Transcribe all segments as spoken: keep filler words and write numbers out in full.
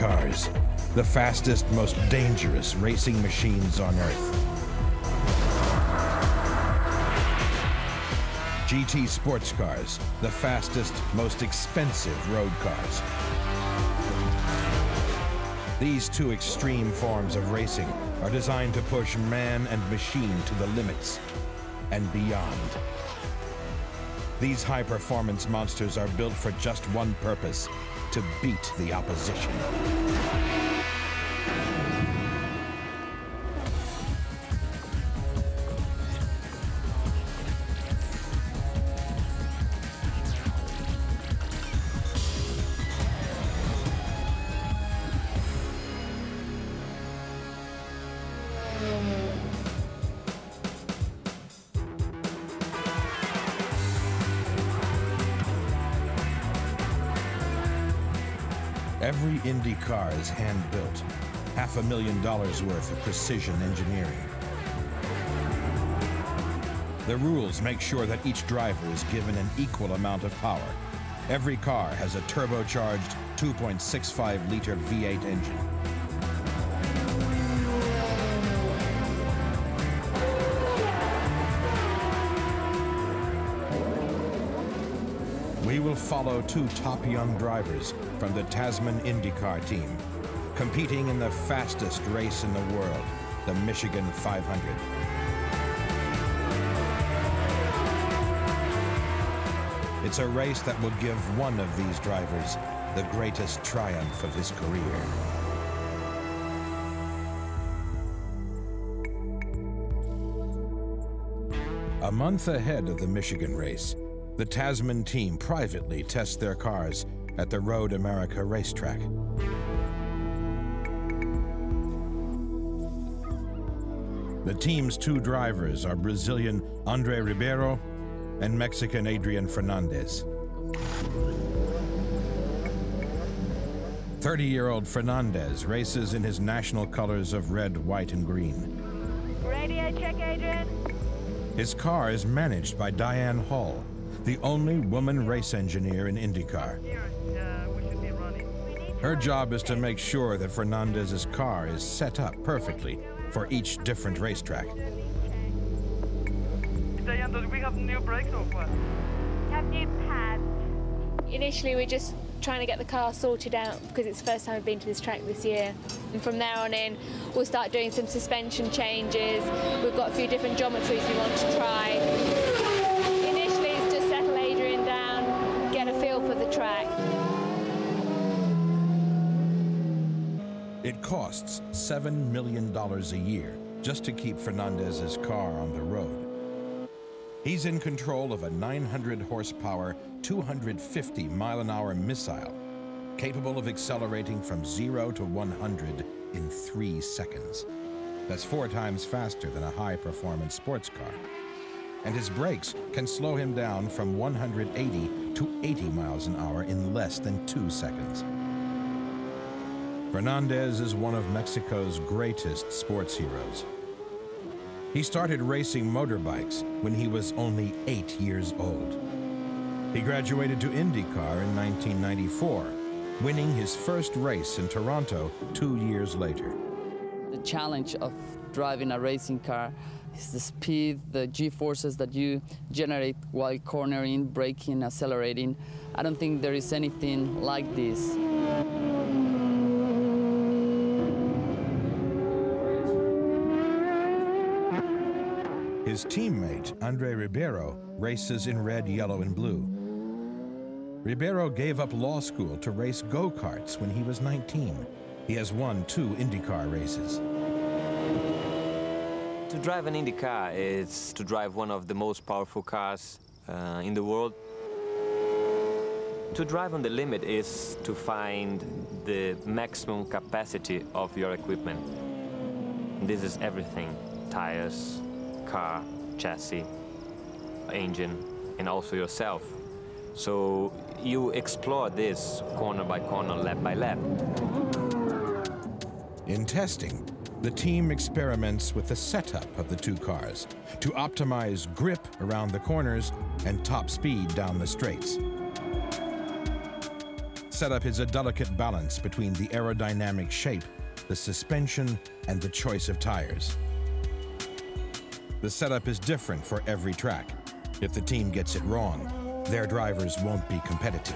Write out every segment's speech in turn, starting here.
IndyCars, the fastest, most dangerous racing machines on Earth. G T sports cars, the fastest, most expensive road cars. These two extreme forms of racing are designed to push man and machine to the limits and beyond. These high-performance monsters are built for just one purpose: to beat the opposition. Every IndyCar is hand-built, half a million dollars worth of precision engineering. The rules make sure that each driver is given an equal amount of power. Every car has a turbocharged two point six five liter V eight engine. We will follow two top young drivers from the Tasman IndyCar team, competing in the fastest race in the world, the Michigan five hundred. It's a race that will give one of these drivers the greatest triumph of his career. A month ahead of the Michigan race, the Tasman team privately tests their cars at the Road America racetrack. The team's two drivers are Brazilian Andre Ribeiro and Mexican Adrian Fernandez. thirty-year-old Fernandez races in his national colors of red, white, and green. Radio check, Adrian. His car is managed by Diane Hall, the only woman race engineer in IndyCar. Her job is to make sure that Fernandez's car is set up perfectly for each different racetrack. Diane, do we have new brakes or what? We have new pads. Initially, we're just trying to get the car sorted out because it's the first time we've been to this track this year. And from there on in, we'll start doing some suspension changes. We've got a few different geometries we want to try. Track. It costs seven million dollars a year just to keep Fernandez's car on the road. He's in control of a nine hundred horsepower, two hundred fifty mile an hour missile, capable of accelerating from zero to one hundred in three seconds. That's four times faster than a high-performance sports car. And his brakes can slow him down from one hundred eighty to eighty miles an hour in less than two seconds. Fernandez is one of Mexico's greatest sports heroes. He started racing motorbikes when he was only eight years old. He graduated to IndyCar in nineteen ninety-four, winning his first race in Toronto two years later. The challenge of driving a racing car is the speed, the G-forces that you generate while cornering, braking, accelerating. I don't think there is anything like this. His teammate, Andre Ribeiro, races in red, yellow, and blue. Ribeiro gave up law school to race go-karts when he was nineteen. He has won two IndyCar races. To drive an IndyCar is to drive one of the most powerful cars uh, in the world. To drive on the limit is to find the maximum capacity of your equipment. This is everything: tires, car, chassis, engine, and also yourself. So you explore this corner by corner, lap by lap. In testing, the team experiments with the setup of the two cars to optimize grip around the corners and top speed down the straights. setup is a delicate balance between the aerodynamic shape, the suspension, and the choice of tires. The setup is different for every track. If the team gets it wrong, their drivers won't be competitive.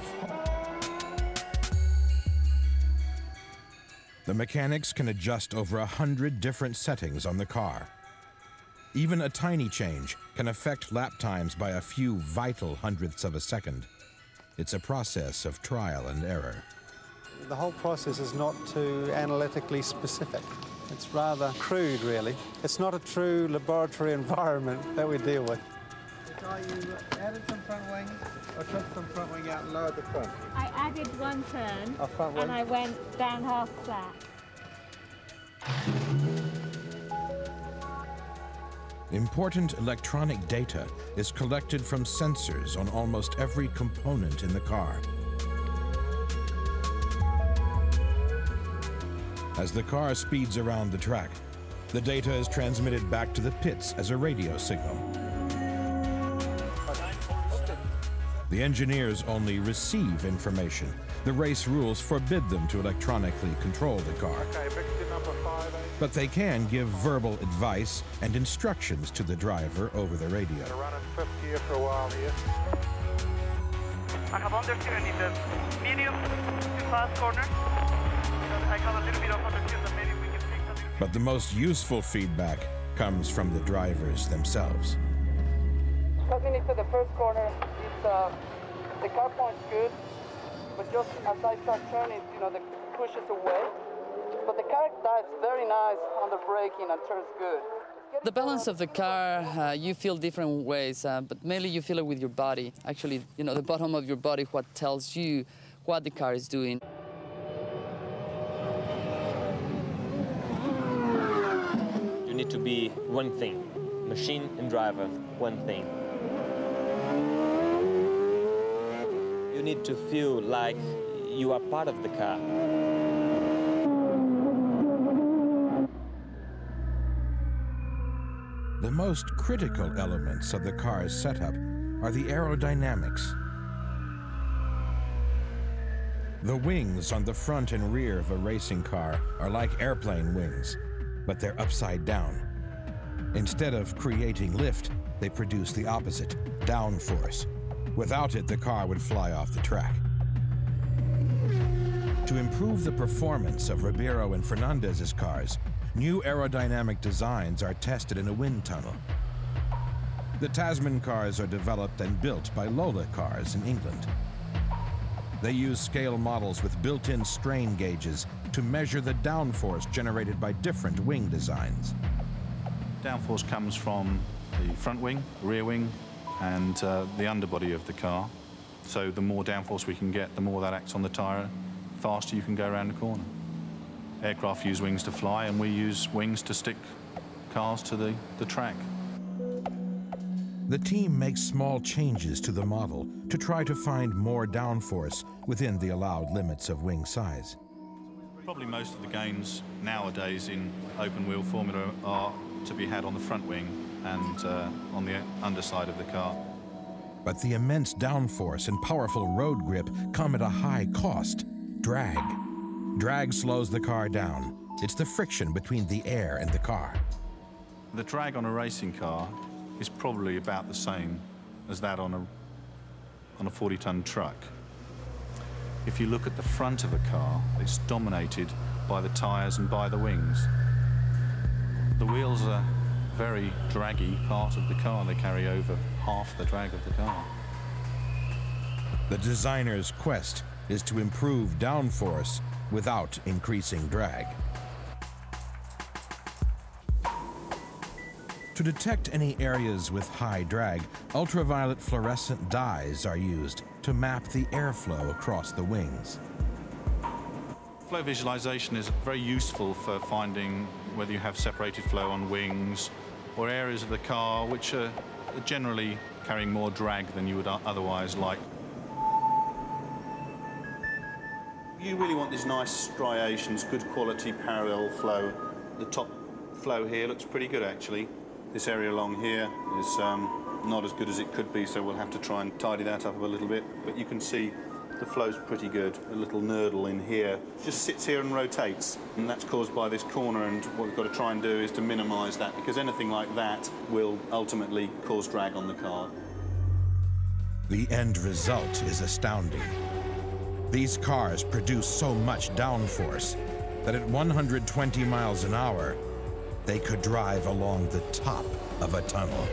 The mechanics can adjust over a hundred different settings on the car. Even a tiny change can affect lap times by a few vital hundredths of a second. It's a process of trial and error. The whole process is not too analytically specific. It's rather crude, really. It's not a true laboratory environment that we deal with. So you added some front wing, or took some front wing out and lowered the front? I added one turn A front wing? and I went down half flat. Important electronic data is collected from sensors on almost every component in the car. As the car speeds around the track, the data is transmitted back to the pits as a radio signal. The engineers only receive information. The race rules forbid them to electronically control the car. But they can give verbal advice and instructions to the driver over the radio. They're running fifty here for a while here. I have understeer in the medium to fast corner. I have a little bit of understeer that maybe we can fix a little bit. But the most useful feedback comes from the drivers themselves. Coming into the first corner, it's, uh, the car point's good, but just as I start turning, you know, the pushes away. But the car dives very nice on the braking and turns good. The balance of the car, uh, you feel different ways, uh, but mainly you feel it with your body. Actually, you know, the bottom of your body, what tells you what the car is doing. You need to be one thing, machine and driver, one thing. You need to feel like you are part of the car. The most critical elements of the car's setup are the aerodynamics. The wings on the front and rear of a racing car are like airplane wings, but they're upside down. Instead of creating lift, they produce the opposite, downforce. Without it, the car would fly off the track. To improve the performance of Ribeiro and Fernandez's cars, new aerodynamic designs are tested in a wind tunnel. The Tasman cars are developed and built by Lola Cars in England. They use scale models with built-in strain gauges to measure the downforce generated by different wing designs. Downforce comes from the front wing, rear wing, and uh, the underbody of the car. So the more downforce we can get, the more that acts on the tyre, the faster you can go around the corner. Aircraft use wings to fly, and we use wings to stick cars to the, the track. The team makes small changes to the model to try to find more downforce within the allowed limits of wing size. Probably most of the gains nowadays in open-wheel formula are to be had on the front wing and uh, on the underside of the car. But the immense downforce and powerful road grip come at a high cost: drag. Drag slows the car down. It's the friction between the air and the car. The drag on a racing car is probably about the same as that on a on a forty ton truck. If you look at the front of a car, it's dominated by the tyres and by the wings. The wheels are a very draggy part of the car. They carry over half the drag of the car. The designer's quest is to improve downforce without increasing drag. To detect any areas with high drag, ultraviolet fluorescent dyes are used to map the airflow across the wings. Flow visualization is very useful for finding whether you have separated flow on wings or areas of the car which are generally carrying more drag than you would otherwise like. You really want these nice striations, good quality parallel flow. The top flow here looks pretty good actually. This area along here is um, not as good as it could be, so we'll have to try and tidy that up a little bit. But you can see The flow's pretty good. A little nurdle in here just sits here and rotates, and that's caused by this corner, and what we've got to try and do is to minimise that, because anything like that will ultimately cause drag on the car. The end result is astounding. These cars produce so much downforce that at one hundred twenty miles an hour, they could drive along the top of a tunnel.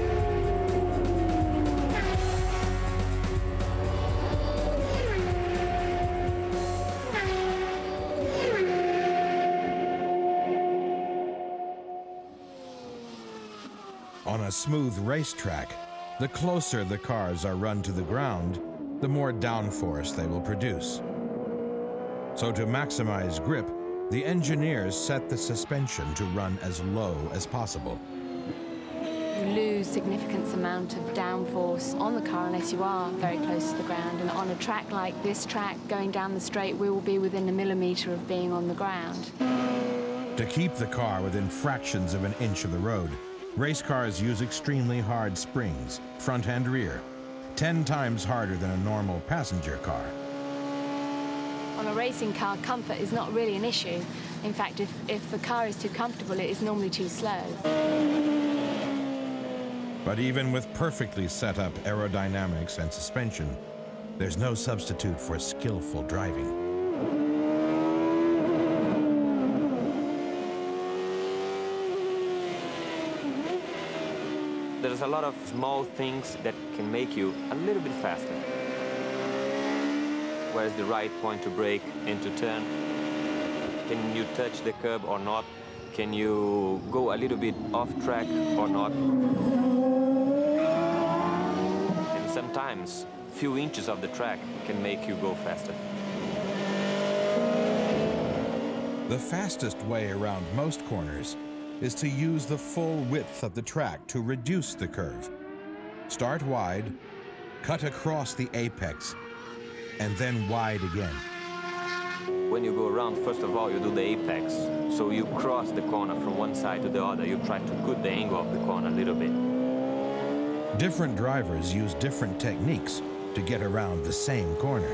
On a smooth racetrack, the closer the cars are run to the ground, the more downforce they will produce. So to maximize grip, the engineers set the suspension to run as low as possible. You lose significant amount of downforce on the car unless you are very close to the ground. And on a track like this track, going down the straight, we will be within a millimetre of being on the ground. To keep the car within fractions of an inch of the road, race cars use extremely hard springs, front and rear, ten times harder than a normal passenger car. On a racing car, comfort is not really an issue. In fact, if, if the car is too comfortable, it is normally too slow. But even with perfectly set up aerodynamics and suspension, there's no substitute for skillful driving. There's a lot of small things that can make you a little bit faster. Where's the right point to brake and to turn? Can you touch the curb or not? Can you go a little bit off track or not? And sometimes a few inches of the track can make you go faster. The fastest way around most corners is to use the full width of the track to reduce the curve. Start wide, cut across the apex, and then wide again. When you go around, first of all, you do the apex. So you cross the corner from one side to the other. You try to cut the angle of the corner a little bit. Different drivers use different techniques to get around the same corner.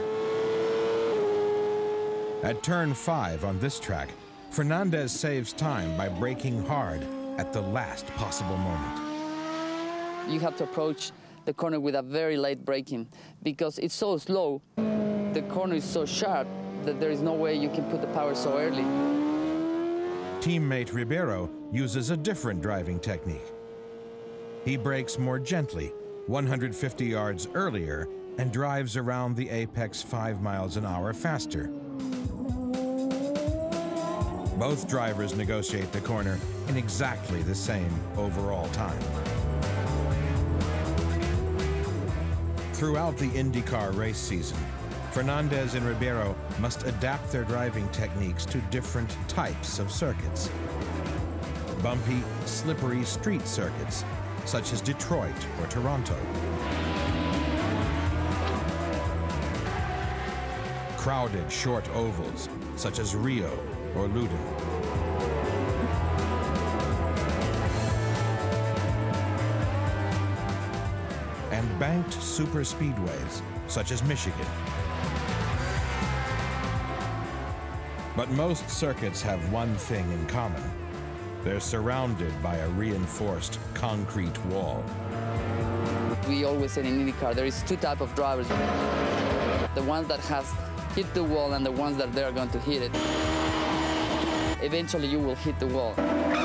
At turn five on this track, Fernandez saves time by braking hard at the last possible moment. You have to approach the corner with a very late braking because it's so slow. The corner is so sharp that there is no way you can put the power so early. Teammate Ribeiro uses a different driving technique. He brakes more gently, one hundred fifty yards earlier, and drives around the apex five miles an hour faster. Both drivers negotiate the corner in exactly the same overall time. Throughout the IndyCar race season, Fernandez and Ribeiro must adapt their driving techniques to different types of circuits. Bumpy, slippery street circuits, such as Detroit or Toronto. Crowded, short ovals, such as Rio or Loudon. And banked superspeedways, such as Michigan. But most circuits have one thing in common. They're surrounded by a reinforced concrete wall. We always say in IndyCar there is two types of drivers. The ones that has hit the wall and the ones that they're going to hit it. Eventually you will hit the wall.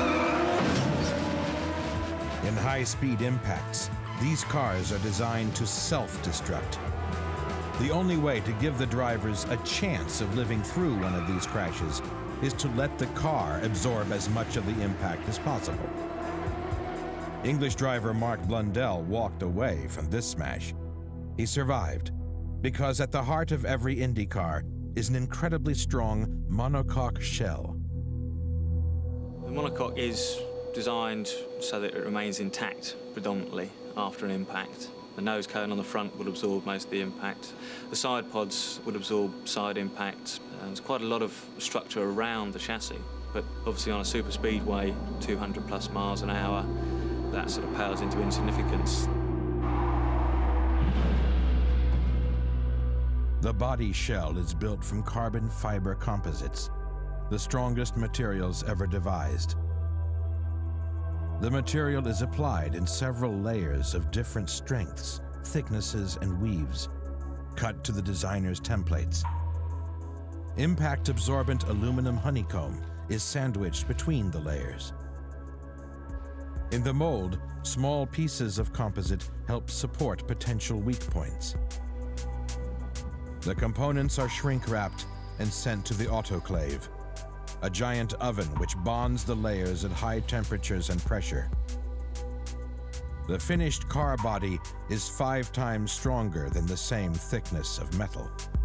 In high-speed impacts, these cars are designed to self-destruct. The only way to give the drivers a chance of living through one of these crashes is to let the car absorb as much of the impact as possible. English driver Mark Blundell walked away from this smash. He survived because at the heart of every Indy car is an incredibly strong monocoque shell. The monocoque is designed so that it remains intact predominantly after an impact. The nose cone on the front would absorb most of the impact. The side pods would absorb side impact. Uh, there's quite a lot of structure around the chassis, but obviously on a super speedway, two hundred plus miles an hour, that sort of pales into insignificance. The body shell is built from carbon fiber composites, the strongest materials ever devised. The material is applied in several layers of different strengths, thicknesses, and weaves, cut to the designer's templates. Impact-absorbent aluminum honeycomb is sandwiched between the layers. In the mold, small pieces of composite help support potential weak points. The components are shrink-wrapped and sent to the autoclave, a giant oven which bonds the layers at high temperatures and pressure. The finished car body is five times stronger than the same thickness of metal.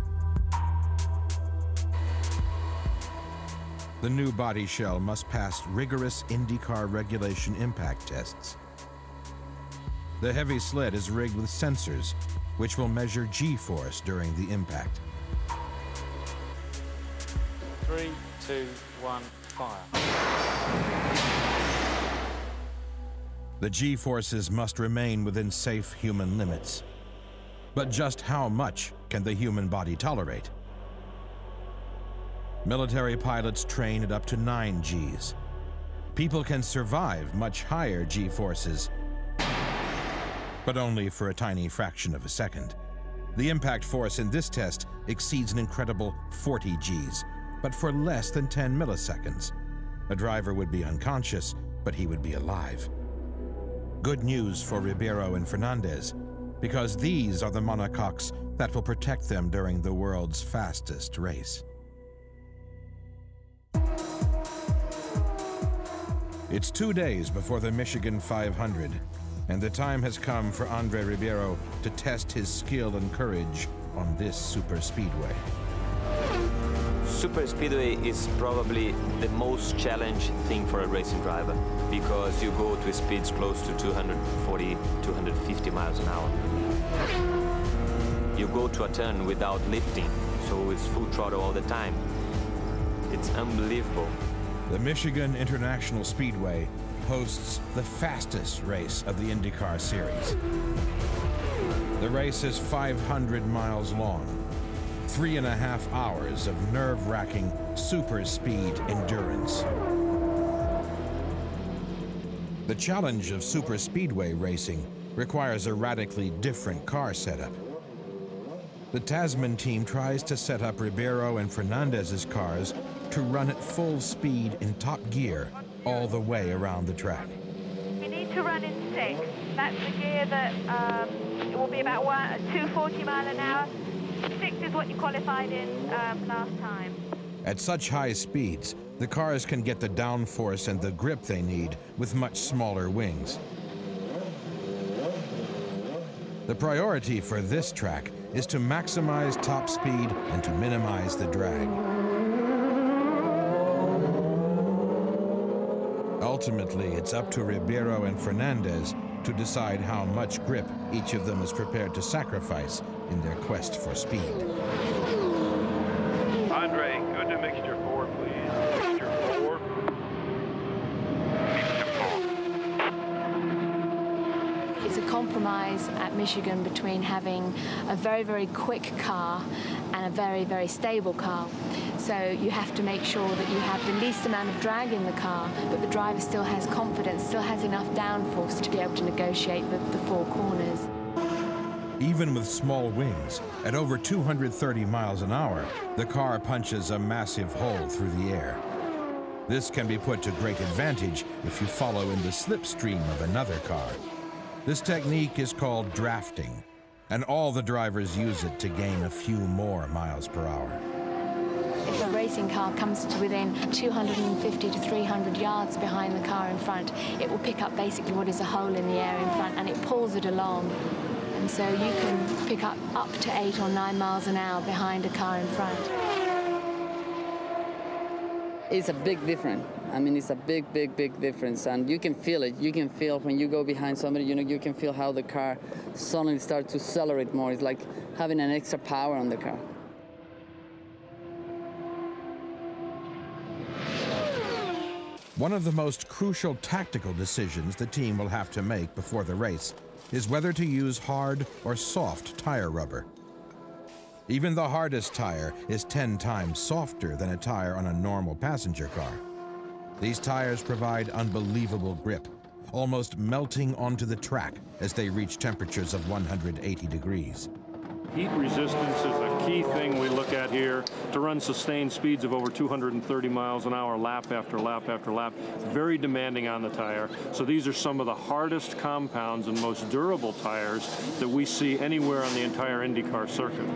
The new body shell must pass rigorous IndyCar regulation impact tests. The heavy sled is rigged with sensors, which will measure G-force during the impact. Three, two, one, fire. The G-forces must remain within safe human limits. But just how much can the human body tolerate? Military pilots train at up to nine Gs. People can survive much higher G-forces, but only for a tiny fraction of a second. The impact force in this test exceeds an incredible forty Gs, but for less than ten milliseconds. A driver would be unconscious, but he would be alive. Good news for Ribeiro and Fernandez, because these are the monocoques that will protect them during the world's fastest race. It's two days before the Michigan five hundred, and the time has come for Andre Ribeiro to test his skill and courage on this super speedway. Super speedway is probably the most challenging thing for a racing driver, because you go to speeds close to two hundred forty, two hundred fifty miles an hour. You go to a turn without lifting, so it's full throttle all the time. It's unbelievable. The Michigan International Speedway hosts the fastest race of the IndyCar series. The race is five hundred miles long, three and a half hours of nerve-wracking super speed endurance. The challenge of super speedway racing requires a radically different car setup. The Tasman team tries to set up Ribeiro and Fernandez's cars to run at full speed in top gear all the way around the track. We need to run in six. That's the gear that um, it will be about one, two forty mile an hour. Six is what you qualified in um, last time. At such high speeds, the cars can get the downforce and the grip they need with much smaller wings. The priority for this track is to maximize top speed and to minimize the drag. Ultimately, it's up to Ribeiro and Fernandez to decide how much grip each of them is prepared to sacrifice in their quest for speed. Andre, go to mixture four, please. Mixture four. Mixture four. It's a compromise at Michigan between having a very, very quick car and a very, very stable car. So you have to make sure that you have the least amount of drag in the car, but the driver still has confidence, still has enough downforce to be able to negotiate the, the four corners. Even with small wings, at over two hundred thirty miles an hour, the car punches a massive hole through the air. This can be put to great advantage if you follow in the slipstream of another car. This technique is called drafting, and all the drivers use it to gain a few more miles per hour. If a racing car comes to within two hundred fifty to three hundred yards behind the car in front, it will pick up basically what is a hole in the air in front, and it pulls it along. And so you can pick up up to eight or nine miles an hour behind a car in front. It's a big difference. I mean, it's a big, big, big difference, and you can feel it. You can feel when you go behind somebody, you know, you can feel how the car suddenly starts to accelerate more. It's like having an extra power on the car. One of the most crucial tactical decisions the team will have to make before the race is whether to use hard or soft tire rubber. Even the hardest tire is ten times softer than a tire on a normal passenger car. These tires provide unbelievable grip, almost melting onto the track as they reach temperatures of one hundred eighty degrees. Heat resistance is a key thing we look at here to run sustained speeds of over two hundred thirty miles an hour, lap after lap after lap. It's very demanding on the tire. So these are some of the hardest compounds and most durable tires that we see anywhere on the entire IndyCar circuit.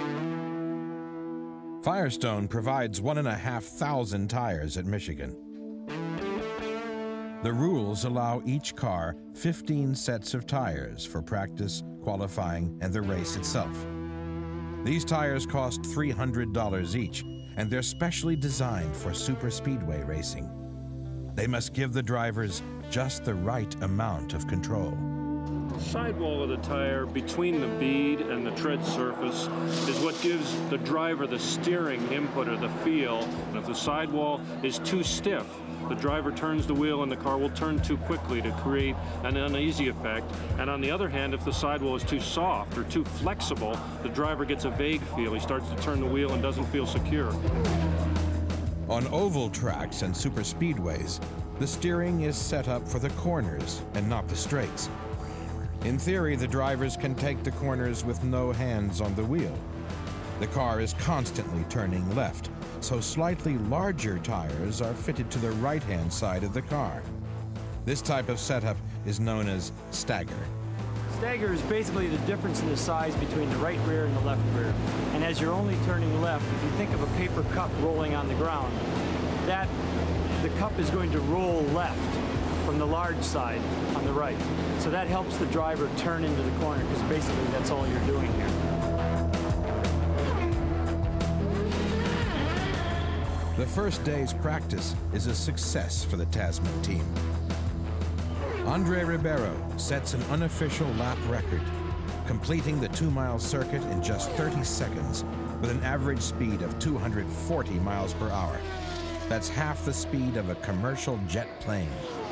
Firestone provides one and a half thousand tires at Michigan. The rules allow each car fifteen sets of tires for practice, qualifying, and the race itself. These tires cost three hundred dollars each, and they're specially designed for superspeedway racing. They must give the drivers just the right amount of control. The sidewall of the tire between the bead and the tread surface is what gives the driver the steering input or the feel. And if the sidewall is too stiff, the driver turns the wheel and the car will turn too quickly to create an uneasy effect. And on the other hand, if the sidewall is too soft or too flexible, the driver gets a vague feel. He starts to turn the wheel and doesn't feel secure. On oval tracks and superspeedways, the steering is set up for the corners and not the straights. In theory, the drivers can take the corners with no hands on the wheel. The car is constantly turning left, so slightly larger tires are fitted to the right-hand side of the car. This type of setup is known as stagger. Stagger is basically the difference in the size between the right rear and the left rear. And as you're only turning left, if you think of a paper cup rolling on the ground, that the cup is going to roll left from the large side on the right. So that helps the driver turn into the corner, because basically that's all you're doing here. The first day's practice is a success for the Tasman team. Andre Ribeiro sets an unofficial lap record, completing the two-mile circuit in just thirty seconds with an average speed of two hundred forty miles per hour. That's half the speed of a commercial jet plane.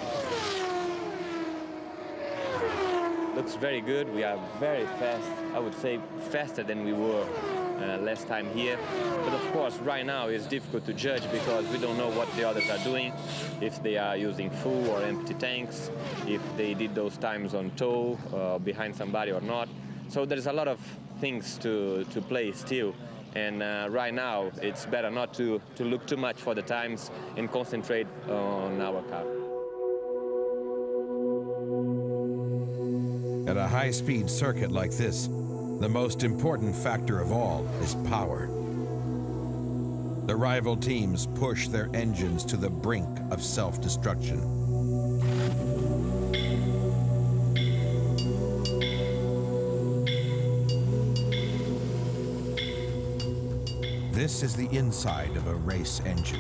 Looks very good. We are very fast. I would say faster than we were uh, last time here. But of course, right now it's difficult to judge because we don't know what the others are doing, if they are using full or empty tanks, if they did those times on tow uh, behind somebody or not. So there's a lot of things to, to play still. And uh, right now, it's better not to, to look too much for the times and concentrate on our car. At a high-speed circuit like this, the most important factor of all is power. The rival teams push their engines to the brink of self-destruction. This is the inside of a race engine.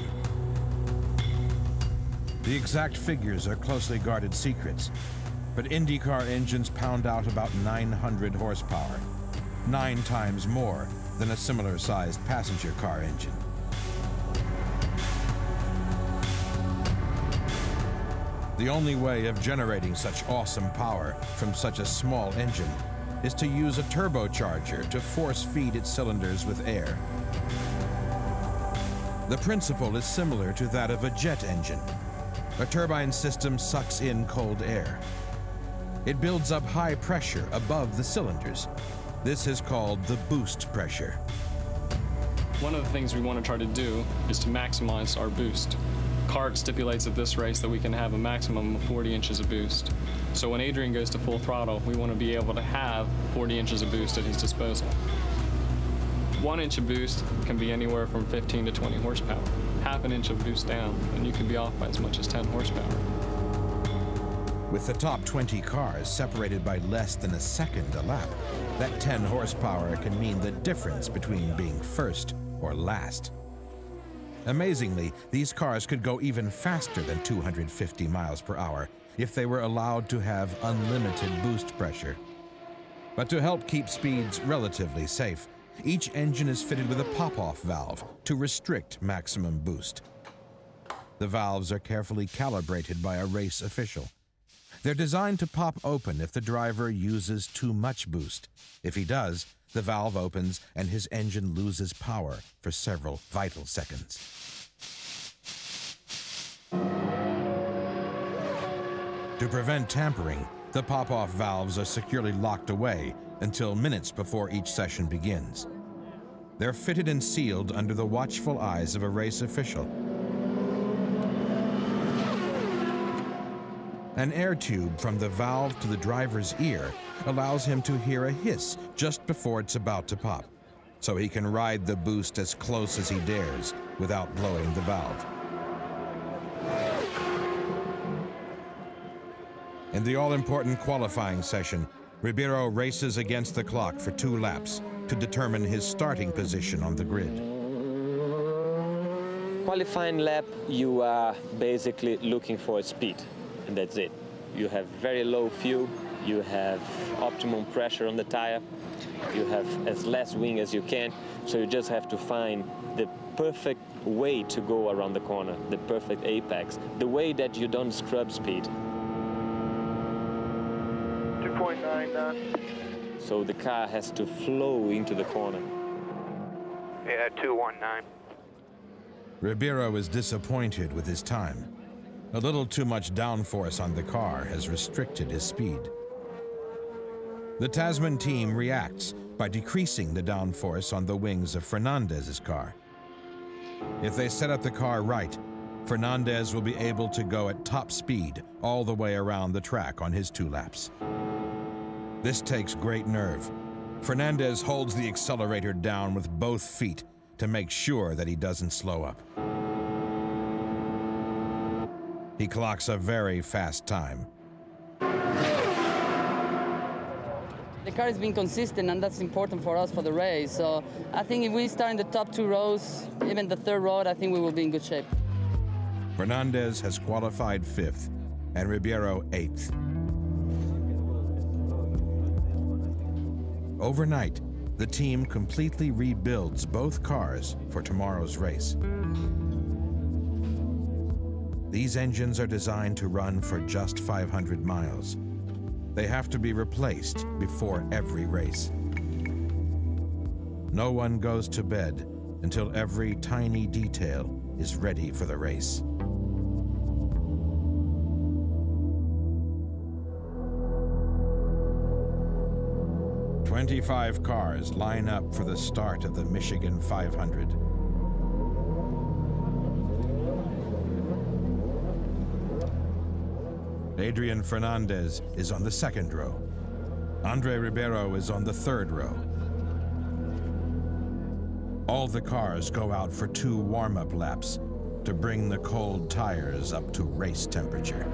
The exact figures are closely guarded secrets, but IndyCar engines pound out about nine hundred horsepower, nine times more than a similar-sized passenger car engine. The only way of generating such awesome power from such a small engine is to use a turbocharger to force-feed its cylinders with air. The principle is similar to that of a jet engine. A turbine system sucks in cold air. It builds up high pressure above the cylinders. This is called the boost pressure. One of the things we want to try to do is to maximize our boost. CART stipulates at this race that we can have a maximum of forty inches of boost. So when Adrian goes to full throttle, we want to be able to have forty inches of boost at his disposal. One inch of boost can be anywhere from fifteen to twenty horsepower. Half an inch of boost down, and you can be off by as much as ten horsepower. With the top twenty cars separated by less than a second a lap, that ten horsepower can mean the difference between being first or last. Amazingly, these cars could go even faster than two hundred fifty miles per hour if they were allowed to have unlimited boost pressure. But to help keep speeds relatively safe, each engine is fitted with a pop-off valve to restrict maximum boost. The valves are carefully calibrated by a race official. They're designed to pop open if the driver uses too much boost. If he does, the valve opens and his engine loses power for several vital seconds. To prevent tampering, the pop-off valves are securely locked away until minutes before each session begins. They're fitted and sealed under the watchful eyes of a race official. An air tube from the valve to the driver's ear allows him to hear a hiss just before it's about to pop, so he can ride the boost as close as he dares without blowing the valve. In the all-important qualifying session, Ribeiro races against the clock for two laps to determine his starting position on the grid. Qualifying lap, you are basically looking for speed, and that's it. You have very low fuel, you have optimum pressure on the tire, you have as less wing as you can, so you just have to find the perfect way to go around the corner, the perfect apex, the way that you don't scrub speed. two point nine done. So the car has to flow into the corner. Yeah, two one nine. Ribeiro is disappointed with his time. A little too much downforce on the car has restricted his speed. The Tasman team reacts by decreasing the downforce on the wings of Fernandez's car. If they set up the car right, Fernandez will be able to go at top speed all the way around the track on his two laps. This takes great nerve. Fernandez holds the accelerator down with both feet to make sure that he doesn't slow up. He clocks a very fast time. The car has been consistent, and that's important for us for the race. So I think if we start in the top two rows, even the third row, I think we will be in good shape. Fernandez has qualified fifth and Ribeiro eighth. Overnight, the team completely rebuilds both cars for tomorrow's race. These engines are designed to run for just five hundred miles. They have to be replaced before every race. No one goes to bed until every tiny detail is ready for the race. twenty-five cars line up for the start of the Michigan five hundred. Adrian Fernandez is on the second row. Andre Ribeiro is on the third row. All the cars go out for two warm-up laps to bring the cold tires up to race temperature.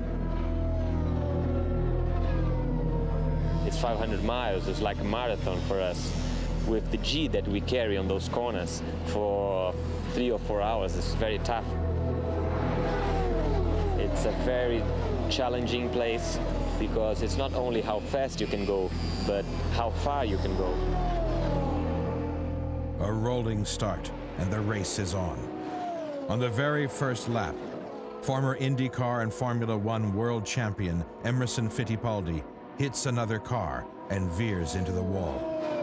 It's five hundred miles, it's like a marathon for us. With the G that we carry on those corners for three or four hours, it's very tough. It's a very challenging place because it's not only how fast you can go, but how far you can go. A rolling start, and the race is on. On the very first lap, former IndyCar and Formula One world champion Emerson Fittipaldi hits another car and veers into the wall.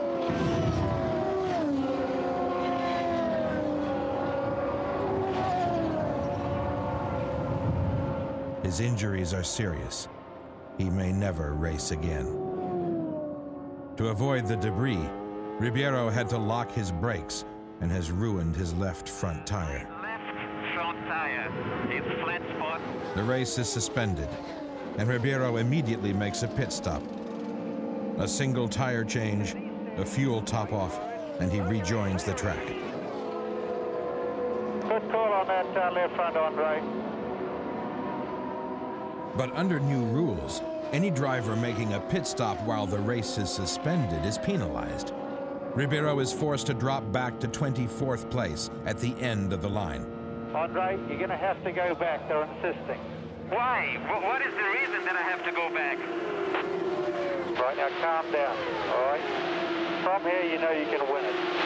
His injuries are serious. He may never race again. To avoid the debris, Ribeiro had to lock his brakes and has ruined his left front tire. Left front tire. It's flat spot. The race is suspended, and Ribeiro immediately makes a pit stop. A single tire change, a fuel top-off, and he rejoins the track. Good call on that uh, left front on right. But under new rules, any driver making a pit stop while the race is suspended is penalized. Ribeiro is forced to drop back to twenty-fourth place at the end of the line. On right, you're going to have to go back. They're insisting. Why? What is the reason that I have to go back? Right, now calm down, all right? From here, you know you can win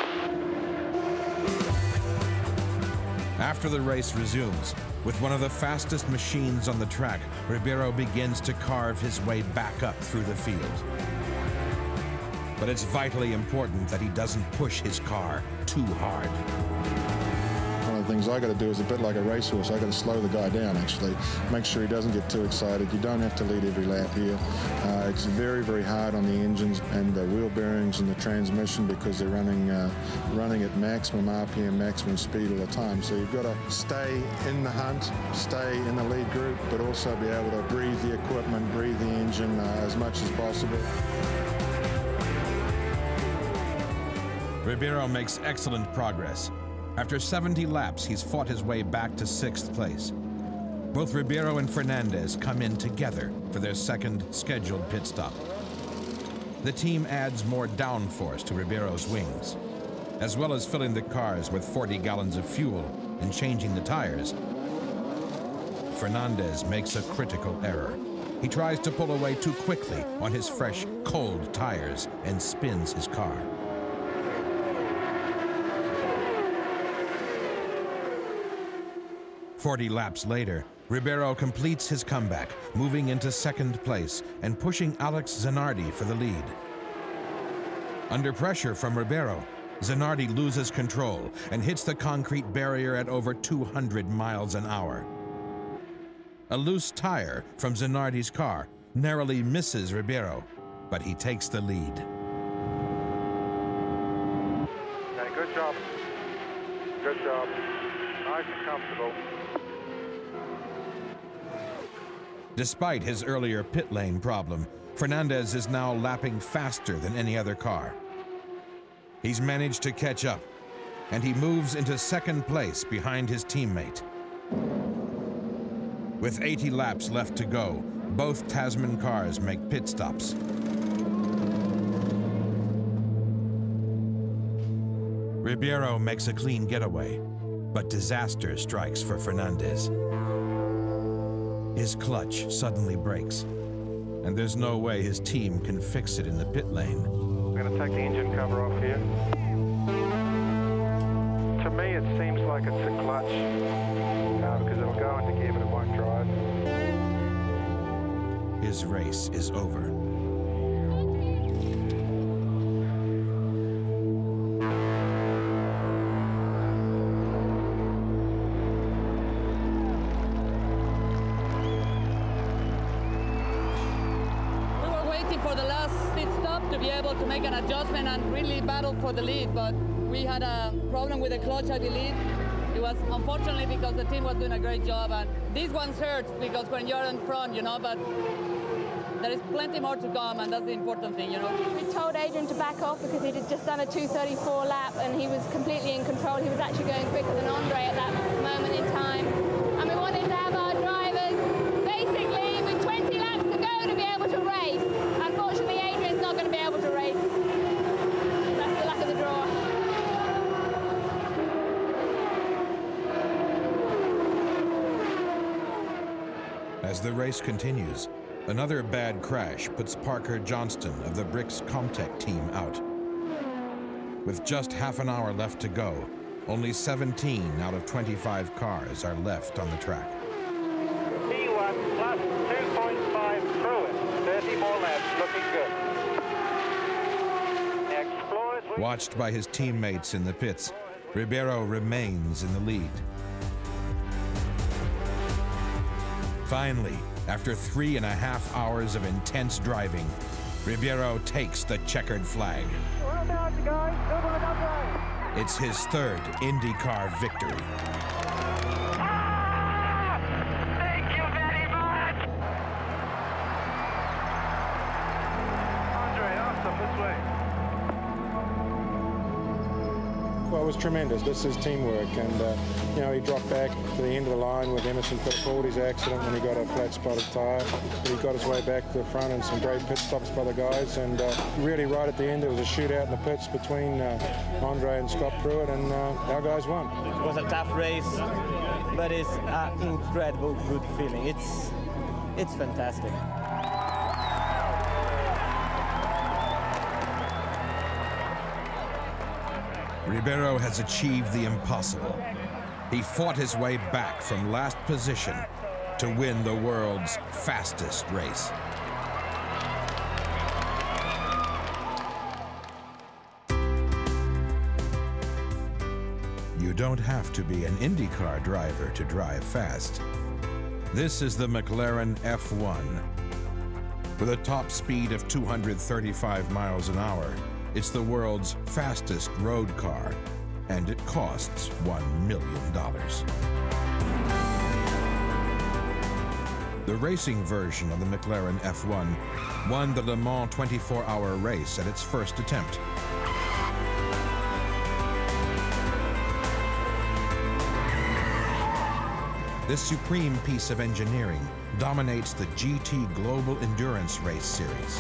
it. After the race resumes, with one of the fastest machines on the track, Ribeiro begins to carve his way back up through the field. but it's vitally important that he doesn't push his car too hard. One of the things I got to do is a bit like a racehorse. I got to slow the guy down, actually, make sure he doesn't get too excited. You don't have to lead every lap here. Uh, it's very, very hard on the engines and the wheel bearings and the transmission because they're running, uh, running at maximum R P M, maximum speed all the time. So you've got to stay in the hunt, stay in the lead group, but also be able to breathe the equipment, breathe the engine uh, as much as possible. Ribeiro makes excellent progress. After seventy laps, he's fought his way back to sixth place. Both Ribeiro and Fernandez come in together for their second scheduled pit stop. The team adds more downforce to Ribeiro's wings. As well as filling the cars with forty gallons of fuel and changing the tires, Fernandez makes a critical error. He tries to pull away too quickly on his fresh, cold tires and spins his car. Forty laps later, Ribeiro completes his comeback, moving into second place and pushing Alex Zanardi for the lead. Under pressure from Ribeiro, Zanardi loses control and hits the concrete barrier at over two hundred miles an hour. A loose tire from Zanardi's car narrowly misses Ribeiro, but he takes the lead. Okay, good job. Good job. Nice and comfortable. Despite his earlier pit lane problem, Fernandez is now lapping faster than any other car. He's managed to catch up, and he moves into second place behind his teammate. With eighty laps left to go, both Tasman cars make pit stops. Ribeiro makes a clean getaway, but disaster strikes for Fernandez. His clutch suddenly breaks, and there's no way his team can fix it in the pit lane. We're going to take the engine cover off here. To me, it seems like it's a clutch, uh, because it'll go into gear, but it won't drive. His race is over. For the last pit stop to be able to make an adjustment and really battle for the lead, but we had a problem with the clutch, I believe. It was unfortunately because the team was doing a great job, and these ones hurt because when you're in front, you know, but there is plenty more to come, and that's the important thing, you know. We told Adrian to back off because he'd just done a two thirty-four lap and he was completely in control. He was actually going quicker than Andre at that moment in time. And we wanted to have our drivers basically with twenty laps to go to be able to race. Unfortunately, Adrian's not going to be able to race. That's the luck of the draw. As the race continues, another bad crash puts Parker Johnston of the Bricks Comtech team out. With just half an hour left to go, only seventeen out of twenty-five cars are left on the track. P one plus two point five through it. thirty more laps, looking good. Explorers. Watched by his teammates in the pits, Ribeiro remains in the lead. Finally, after three and a half hours of intense driving, Ribeiro takes the checkered flag. Well done, guys. Good one, Andre. It's his third IndyCar victory. Ah! Thank you very much. Andre, awesome. This way. Well, it was tremendous. This is teamwork, and uh, you know, he dropped back to the end of the line with Emerson Fittipaldi's accident when he got a flat spotted tyre. But he got his way back to the front, and some great pit stops by the guys. And uh, really, right at the end, there was a shootout in the pits between uh, Andre and Scott Pruitt, and uh, our guys won. It was a tough race, but it's an incredible good feeling. It's it's fantastic. Ribeiro has achieved the impossible. He fought his way back from last position to win the world's fastest race. You don't have to be an IndyCar driver to drive fast. This is the McLaren F one. With a top speed of two hundred thirty-five miles an hour, it's the world's fastest road car, and it costs one million dollars. The racing version of the McLaren F one won the Le Mans twenty-four hour race at its first attempt. This supreme piece of engineering dominates the G T Global Endurance Race Series.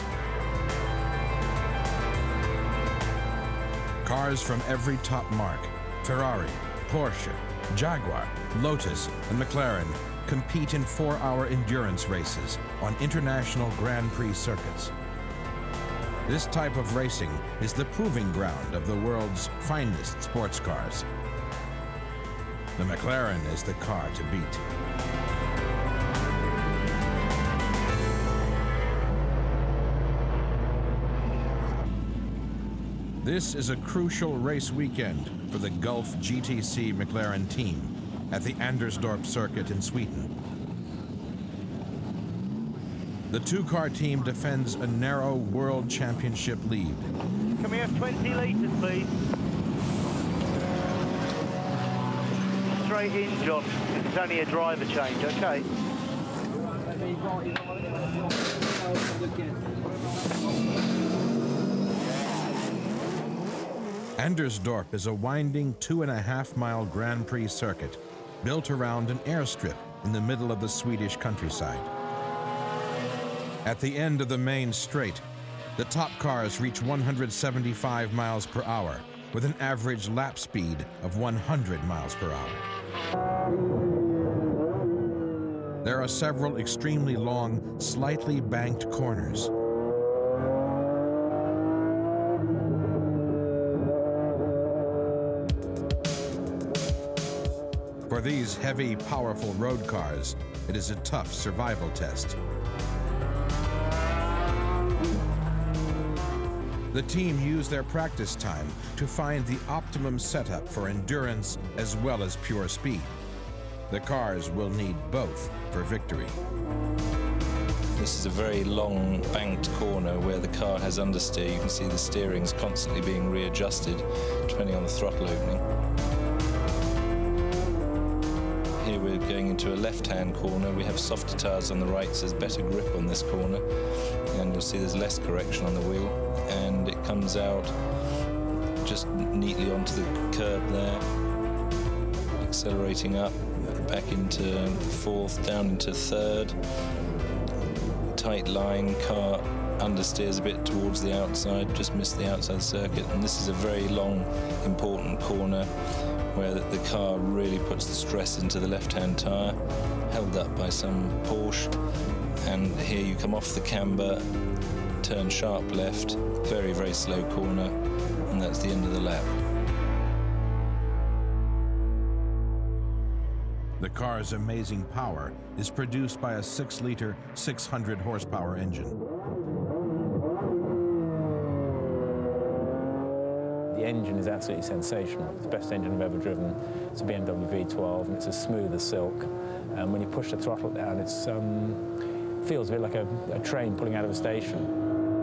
Cars from every top mark, Ferrari, Porsche, Jaguar, Lotus, and McLaren compete in four-hour endurance races on international Grand Prix circuits. This type of racing is the proving ground of the world's finest sports cars. The McLaren is the car to beat. This is a crucial race weekend for the Gulf G T C McLaren team at the Andersdorp circuit in Sweden. The two-car team defends a narrow World Championship lead. Can we have twenty litres, please? Straight in, John. This is only a driver change, okay? Andersdorp is a winding two and a half mile Grand Prix circuit built around an airstrip in the middle of the Swedish countryside. At the end of the main straight, the top cars reach one hundred seventy-five miles per hour with an average lap speed of one hundred miles per hour. There are several extremely long, slightly banked corners. For these heavy, powerful road cars, it is a tough survival test. The team used their practice time to find the optimum setup for endurance as well as pure speed. The cars will need both for victory. This is a very long banked corner where the car has understeer. You can see the steering's constantly being readjusted depending on the throttle opening. Here we're going into a left-hand corner. We have softer tyres on the right, so there's better grip on this corner. And you'll see there's less correction on the wheel. And it comes out just neatly onto the curb there. Accelerating up, back into fourth, down into third. Tight line, car understeers a bit towards the outside, just missed the outside circuit. And this is a very long, important corner where the car really puts the stress into the left-hand tyre, held up by some Porsche. And here you come off the camber, turn sharp left, very, very slow corner, and that's the end of the lap. The car's amazing power is produced by a six liter, six hundred horsepower engine. The engine is absolutely sensational. It's the best engine I've ever driven. It's a B M W V twelve, and it's as smooth as silk. And when you push the throttle down, it's um, feels a bit like a, a train pulling out of a station.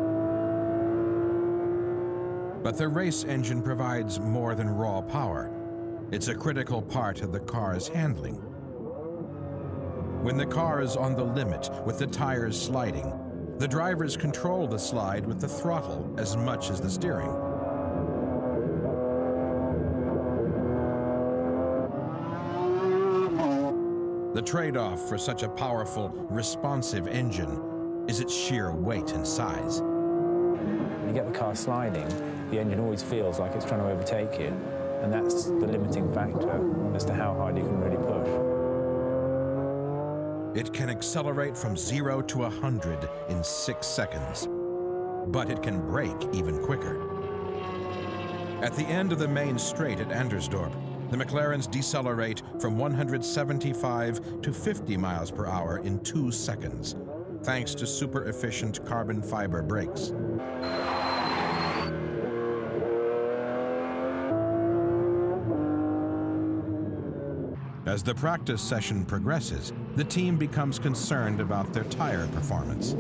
But the race engine provides more than raw power. It's a critical part of the car's handling. When the car is on the limit with the tires sliding, the drivers control the slide with the throttle as much as the steering. The trade-off for such a powerful, responsive engine is its sheer weight and size. When you get the car sliding, the engine always feels like it's trying to overtake you, and that's the limiting factor as to how hard you can really push. It can accelerate from zero to a hundred in six seconds, but it can brake even quicker. At the end of the main straight at Andersdorp, the McLarens decelerate from one hundred seventy-five to fifty miles per hour in two seconds, thanks to super efficient carbon fiber brakes. As the practice session progresses, the team becomes concerned about their tire performance.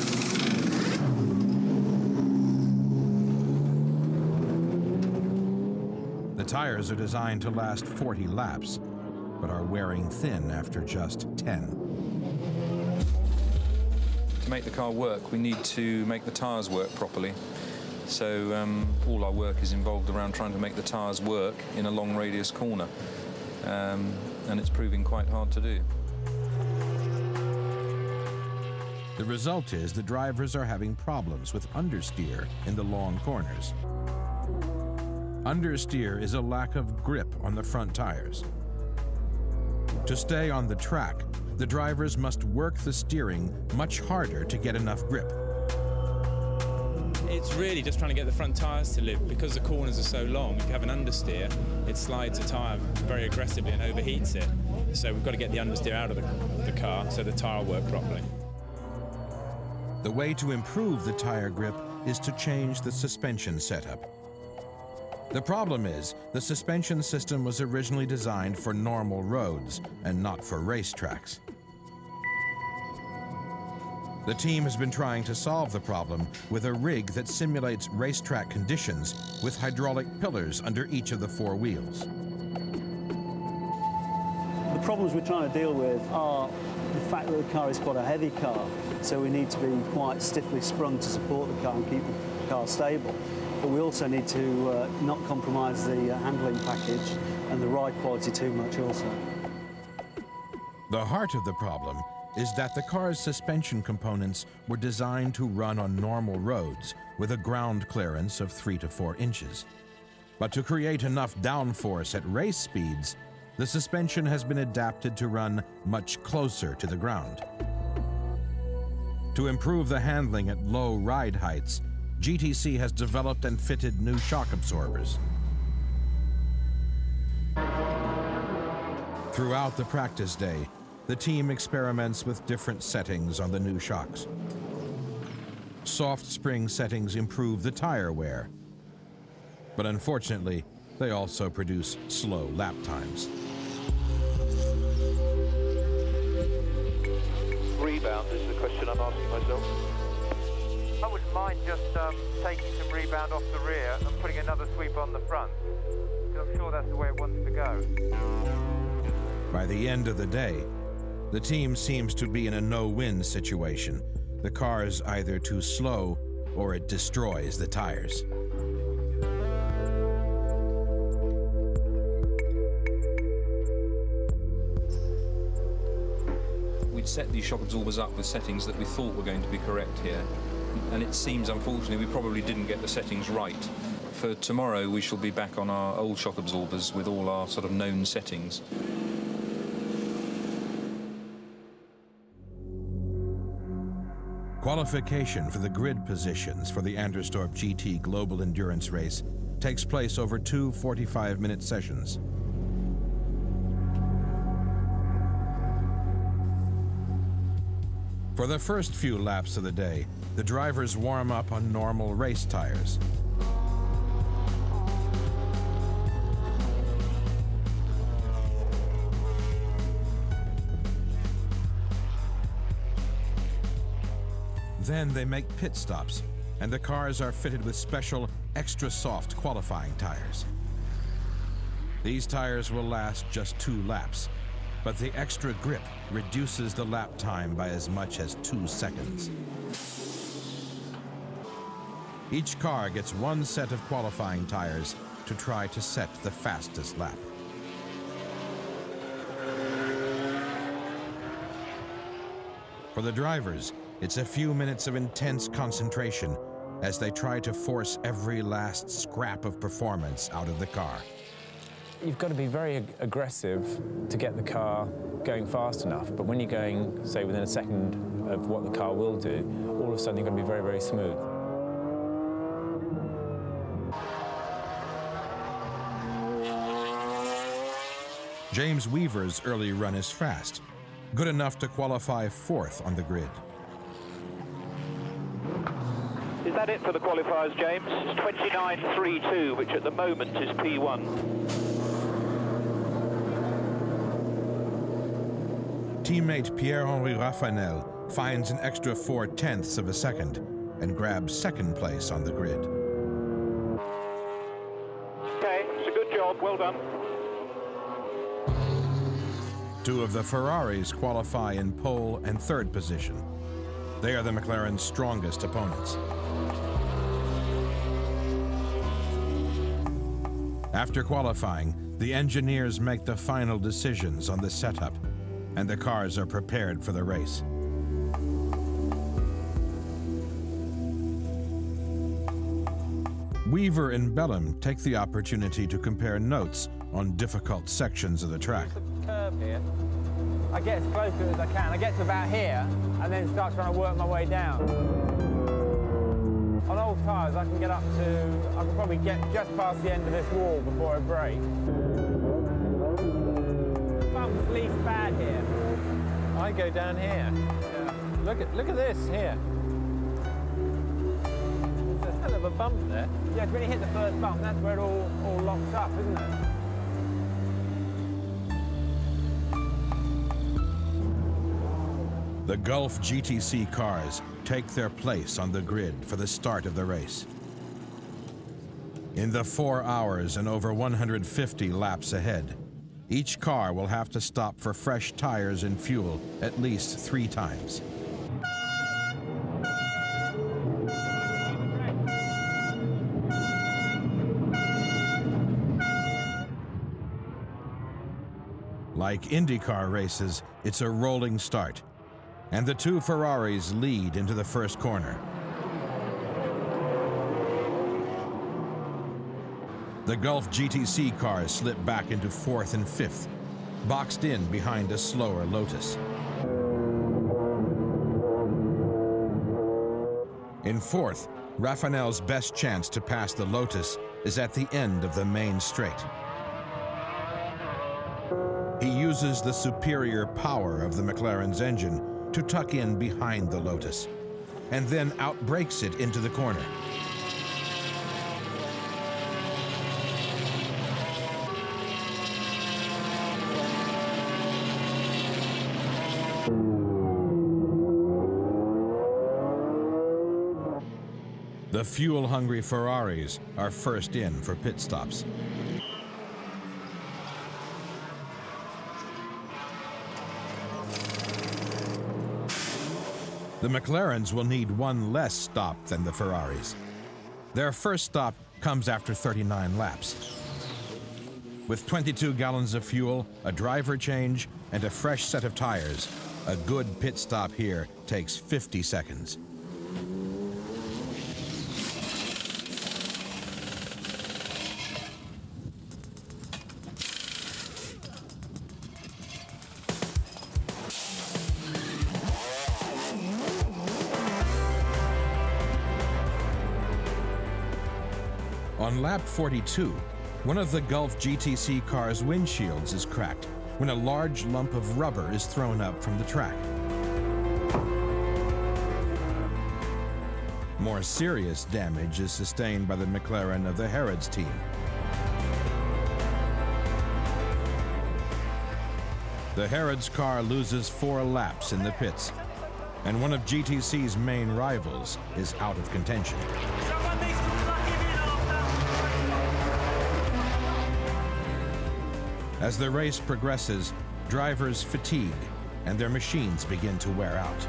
The tires are designed to last forty laps, but are wearing thin after just ten. To make the car work, we need to make the tyres work properly. So um, all our work is involved around trying to make the tyres work in a long radius corner. Um, and it's proving quite hard to do. The result is the drivers are having problems with understeer in the long corners. Understeer is a lack of grip on the front tires. To stay on the track, the drivers must work the steering much harder to get enough grip. It's really just trying to get the front tyres to live. Because the corners are so long, if you have an understeer, it slides the tyre very aggressively and overheats it. So we've got to get the understeer out of the, the car so the tyre will work properly. The way to improve the tire grip is to change the suspension setup. The problem is, the suspension system was originally designed for normal roads and not for racetracks. The team has been trying to solve the problem with a rig that simulates racetrack conditions with hydraulic pillars under each of the four wheels. The problems we're trying to deal with are the fact that the car is quite a heavy car, so we need to be quite stiffly sprung to support the car and keep the car stable. But we also need to uh, not compromise the uh, handling package and the ride quality too much also. The heart of the problem is that the car's suspension components were designed to run on normal roads with a ground clearance of three to four inches. But to create enough downforce at race speeds, the suspension has been adapted to run much closer to the ground. To improve the handling at low ride heights, G T C has developed and fitted new shock absorbers. Throughout the practice day, the team experiments with different settings on the new shocks. Soft spring settings improve the tire wear, but unfortunately, they also produce slow lap times. Rebound is the question I'm asking myself. I wouldn't mind just um, taking some rebound off the rear and putting another sweep on the front, because I'm sure that's the way it wants to go. By the end of the day, the team seems to be in a no-win situation. The car is either too slow or it destroys the tires. We'd set these shock absorbers up with settings that we thought were going to be correct here. And it seems, unfortunately, we probably didn't get the settings right. For tomorrow, we shall be back on our old shock absorbers with all our sort of known settings. Qualification for the grid positions for the Anderstorp G T Global Endurance Race takes place over two forty-five minute sessions. For the first few laps of the day, the drivers warm up on normal race tires. Then they make pit stops, and the cars are fitted with special, extra soft qualifying tires. These tires will last just two laps, but the extra grip reduces the lap time by as much as two seconds. Each car gets one set of qualifying tires to try to set the fastest lap. For the drivers, it's a few minutes of intense concentration as they try to force every last scrap of performance out of the car. You've got to be very ag aggressive to get the car going fast enough, but when you're going, say, within a second of what the car will do, all of a sudden you're going to be very, very smooth. James Weaver's early run is fast, good enough to qualify fourth on the grid. Is that it for the qualifiers, James? It's twenty-nine three two, which at the moment is P one. Teammate Pierre-Henri Raffanel finds an extra four-tenths of a second and grabs second place on the grid. Okay, it's a good job, well done. Two of the Ferraris qualify in pole and third position. They are the McLaren's strongest opponents. After qualifying, the engineers make the final decisions on the setup, and the cars are prepared for the race. Weaver and Bellum take the opportunity to compare notes on difficult sections of the track. Curve here. I get as close to it as I can. I get to about here and then start trying to work my way down. On old tyres, I can get up to, I can probably get just past the end of this wall before I brake. Bump's least bad here. I go down here. Yeah. Look at look at this here. There's a hell of a bump there. Yeah, it's when you hit the first bump, that's where it all, all locks up, isn't it? The Gulf G T C cars take their place on the grid for the start of the race. In the four hours and over one hundred fifty laps ahead, each car will have to stop for fresh tires and fuel at least three times. Like IndyCar races, it's a rolling start, and the two Ferraris lead into the first corner. The Gulf G T C cars slip back into fourth and fifth, boxed in behind a slower Lotus. In fourth, Raffanel's best chance to pass the Lotus is at the end of the main straight. He uses the superior power of the McLaren's engine to tuck in behind the Lotus, and then outbrakes it into the corner. The fuel-hungry Ferraris are first in for pit stops. The McLarens will need one less stop than the Ferraris. Their first stop comes after thirty-nine laps. With twenty-two gallons of fuel, a driver change, and a fresh set of tires, a good pit stop here takes fifty seconds. On lap forty-two, one of the Gulf G T C car's windshields is cracked when a large lump of rubber is thrown up from the track. More serious damage is sustained by the McLaren of the Harrods team. The Harrods car loses four laps in the pits, and one of G T C's main rivals is out of contention. As the race progresses, drivers fatigue and their machines begin to wear out.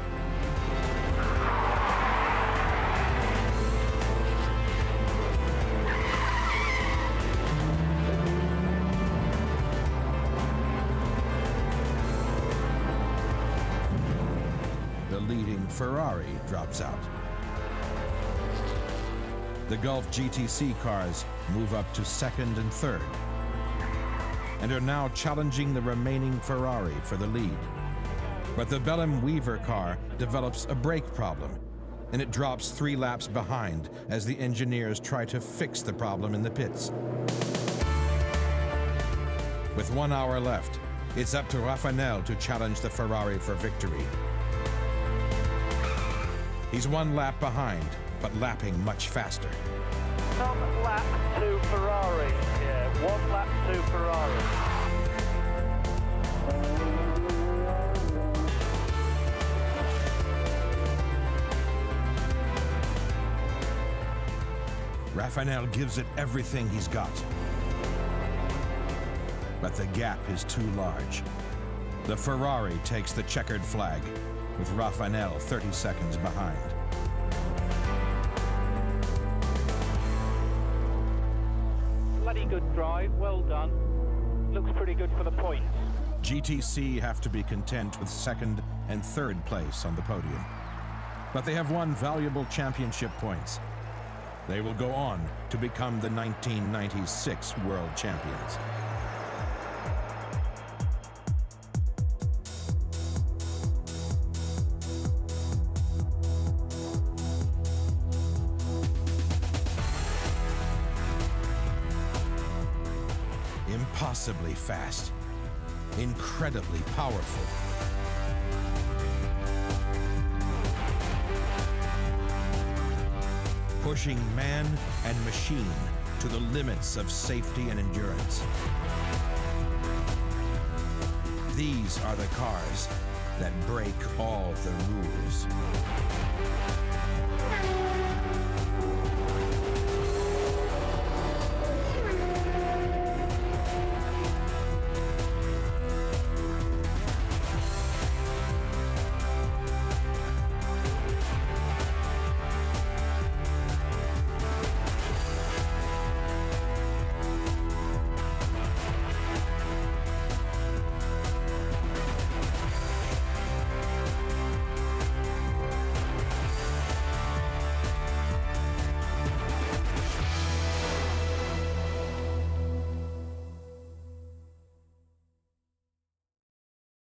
The leading Ferrari drops out. The Gulf G T C cars move up to second and third, and are now challenging the remaining Ferrari for the lead. But the Bellum-Weaver car develops a brake problem, and it drops three laps behind as the engineers try to fix the problem in the pits. With one hour left, it's up to Raffanel to challenge the Ferrari for victory. He's one lap behind, but lapping much faster. One lap to Ferrari. Yeah, one lap to Ferrari. Rafanel gives it everything he's got. But the gap is too large. The Ferrari takes the checkered flag, with Rafanel thirty seconds behind. Bloody good drive, well done. Looks pretty good for the points. G T C have to be content with second and third place on the podium. But they have won valuable championship points. They will go on to become the nineteen ninety-six world champions. Impossibly fast, incredibly powerful. Pushing man and machine to the limits of safety and endurance. These are the cars that break all the rules.